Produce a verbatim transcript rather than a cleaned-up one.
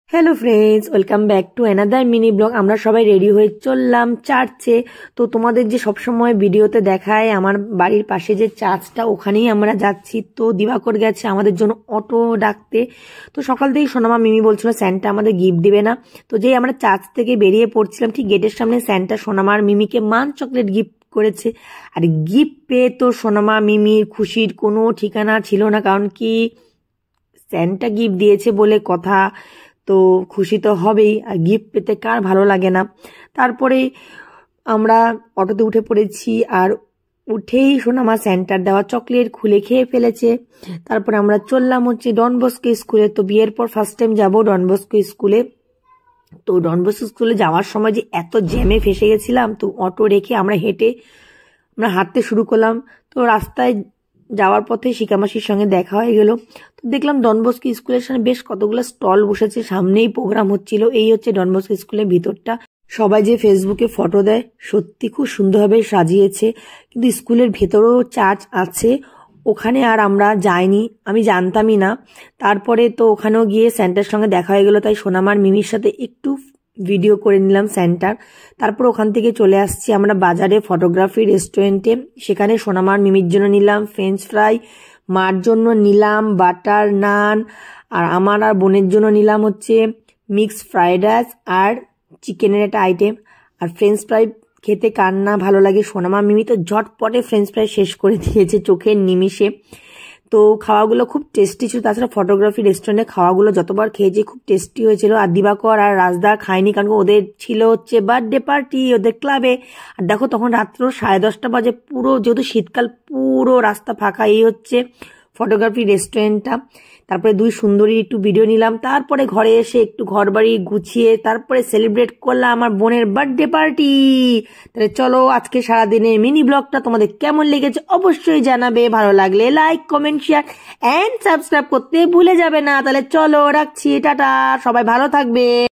Hello friends, welcome back to another mini blog. আমরা সবাই ready হয়ে চললাম চার্চে। তো তোমাদের যে সবসময় ভিডিওতে দেখায় আমার বাড়ির পাশে যে চার্চটা, ওখানেই আমরা যাচ্ছি। তো দিবাকর গেছে আমাদের জন্য অটো ডাকতে। তো সকাল থেকেই সোনামা মিমি বলছিল স্যান্টা আমাদের গিফট দিবে না। তো যেই আমরা চার্চ থেকে বেরিয়ে পড়ছিলাম, ঠিক গেটের সামনে স্যান্টা সোনামার মিমিকে মান চকলেট গিফট করেছে। আর গিফট পেয়ে তো সোনামা মিমির খুশির কোনো ঠিকানা ছিল না, কারণ কি স্যান্টা গিফট দিয়েছে বলে কথা, তো খুশি তো হবেই। আর গিফট পেতে কার ভালো লাগে না। তারপরে আমরা অটোতে উঠে পড়েছি, আর উঠেই সোনামা স্যান্টার দেওয়া চকলেট খুলে খেয়ে ফেলেছে। তারপরে আমরা চললাম হচ্ছে ডন বস্কো স্কুলে। তো বিয়ের পর ফার্স্ট টাইম যাবো ডন বস্কো স্কুলে। তো ডন বস্কো স্কুলে যাওয়ার সময় যে এত জ্যামে ফেসে গেছিলাম, তো অটো রেখে আমরা হেঁটে আমরা হাঁটতে শুরু করলাম। তো রাস্তায় যাওয়ার পথে শিকামাসির সঙ্গে দেখা হয়ে গেল। তো দেখলাম ডন বস্কো স্কুলের সামনে বেশ কতগুলো স্টল বসেছে, সামনেই প্রোগ্রাম হচ্ছিল। এই হচ্ছে ডন বস্কো স্কুলের ভিতরটা। সবাই যে ফেসবুকে ফটো দেয়, সত্যি খুব সুন্দরভাবে সাজিয়েছে। কিন্তু স্কুলের ভেতরেও চার্চ আছে, ওখানে আর আমরা যাইনি, আমি জানতামই না। তারপরে তো ওখানেও গিয়ে স্যান্টার সঙ্গে দেখা হয়ে গেল, তাই সোনামার মিমির সাথে একটু ভিডিও করে নিলাম স্যান্টার। তারপর ওখান থেকে চলে আসছি আমরা বাজারে ফটোগ্রাফি রেস্টুরেন্টে। সেখানে সোনামার মিমির জন্য নিলাম ফ্রেঞ্চ ফ্রাই, মার জন্য নিলাম বাটার নান, আর আমার আর বোনের জন্য নিলাম হচ্ছে মিক্সড ফ্রাইড রাইস আর চিকেনের একটা আইটেম। আর ফ্রেঞ্চ ফ্রাই খেতে কার না ভালো লাগে। সোনামা মিমি তো ঝটপটে ফ্রেঞ্চ ফ্রাই শেষ করে দিয়েছে চোখের নিমিষে। তো খাওয়াগুলো খুব টেস্টি ছিল। তাছাড়া ফটোগ্রাফি রেস্টুরেন্টে খাওয়াগুলো যতবার খেয়েছি খুব টেস্টি হয়েছিল। আর দিবাকর আর রাজদা খায়নি, কারণ ওদের ছিল হচ্ছে বার্থডে পার্টি ওদের ক্লাবে। আর দেখো তখন রাত্র সাড়ে দশটা বাজে, পুরো যেহেতু শীতকাল, পুরো রাস্তা ফাঁকা। এই হচ্ছে ফটোগ্রাফি রেস্টুরেন্টটা। তারপরে দুই সুন্দরী একটু ভিডিও নিলাম। তারপরে ঘরে এসে একটু ঘর বাড়ি গুছিয়ে তারপরে সেলিব্রেট করলাম আমার বোনের বার্থডে পার্টি। তাহলে চলো, আজকে সারাদিনের মিনি ব্লগটা তোমাদের কেমন লেগেছে অবশ্যই জানাবে। ভালো লাগলে like, comment, share and subscribe করতে ভুলে যাবে না। তাহলে চলো, রাখছি, টাটা, সবাই ভালো থাকবে।